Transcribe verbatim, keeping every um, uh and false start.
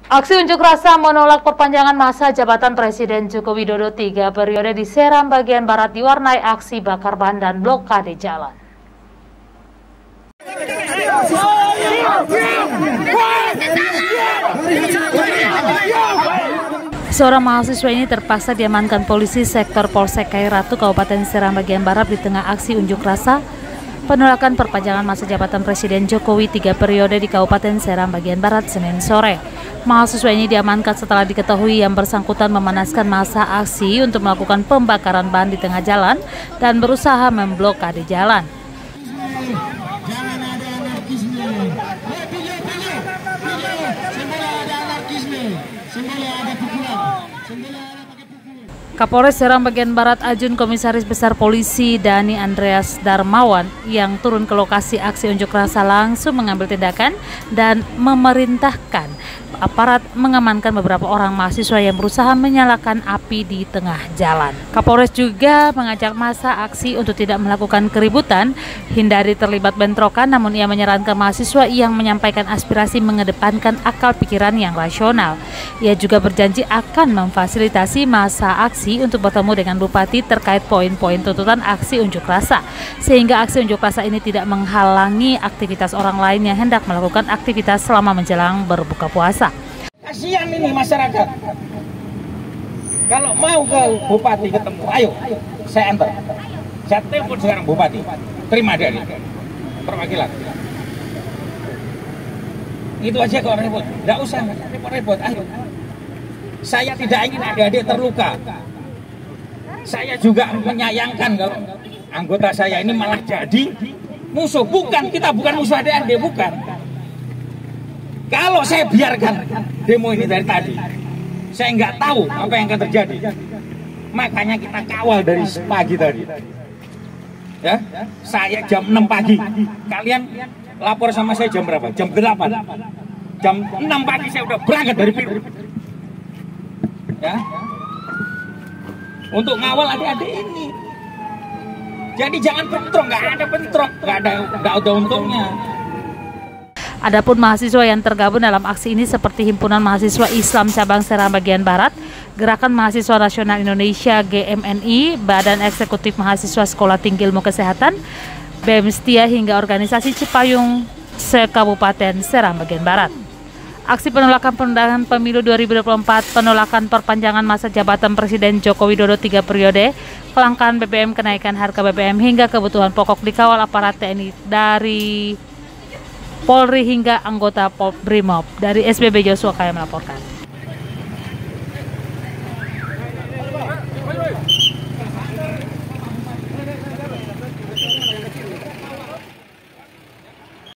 Aksi unjuk rasa menolak perpanjangan masa jabatan Presiden Joko Widodo tiga periode di Seram bagian barat diwarnai aksi bakar ban dan blokade jalan. Seorang mahasiswa ini terpaksa diamankan polisi sektor Polsek Kairatu, Kabupaten Seram bagian barat di tengah aksi unjuk rasa penolakan perpanjangan masa jabatan Presiden Jokowi tiga periode di Kabupaten Seram bagian barat Senin sore. Mahasiswa ini diamankan setelah diketahui yang bersangkutan memanaskan masa aksi untuk melakukan pembakaran ban di tengah jalan dan berusaha memblokade jalan. Kapolres Seram bagian barat Ajun Komisaris Besar Polisi Dani Andreas Darmawan yang turun ke lokasi aksi unjuk rasa langsung mengambil tindakan dan memerintahkan aparat mengamankan beberapa orang mahasiswa yang berusaha menyalakan api di tengah jalan. Kapolres juga mengajak massa aksi untuk tidak melakukan keributan, hindari terlibat bentrokan, namun ia menyarankan mahasiswa yang menyampaikan aspirasi mengedepankan akal pikiran yang rasional. Ia juga berjanji akan memfasilitasi massa aksi untuk bertemu dengan Bupati terkait poin-poin tuntutan aksi unjuk rasa, sehingga aksi unjuk rasa ini tidak menghalangi aktivitas orang lain yang hendak melakukan aktivitas selama menjelang berbuka puasa. Kasihan ini masyarakat. Kalau mau ke Bupati ketemu, ayo, saya antar. Saya telepon sekarang Bupati, terima dari perwakilan. Itu aja kok repot, nggak usah repot-repot, ayo. Saya tidak ingin adik-adik terluka. Saya juga menyayangkan kalau anggota saya ini malah jadi musuh. Bukan, kita bukan musuh adik-adik, bukan. Kalau saya biarkan demo ini dari tadi, saya nggak tahu apa yang akan terjadi. Makanya kita kawal dari pagi tadi. Ya, saya jam enam pagi. Kalian lapor sama saya jam berapa? Jam delapan. Jam enam pagi saya udah berangkat dari Piru. Ya, untuk ngawal adik-adik ini. Jadi jangan bentrok, nggak ada bentrok, nggak ada nggak ada untungnya. Adapun mahasiswa yang tergabung dalam aksi ini seperti Himpunan Mahasiswa Islam Cabang Seram bagian barat, Gerakan Mahasiswa Nasional Indonesia G M N I, Badan Eksekutif Mahasiswa Sekolah Tinggi Ilmu Kesehatan, B E M Setia hingga Organisasi Cipayung se-Kabupaten Seram bagian barat. Aksi penolakan penundaan pemilu dua ribu dua puluh empat, penolakan perpanjangan masa jabatan Presiden Joko Widodo tiga periode, kelangkaan B B M, kenaikan harga B B M hingga kebutuhan pokok dikawal aparat T N I dari Polri hingga anggota Brimob. Dari S B B Joshua Kaya melaporkan.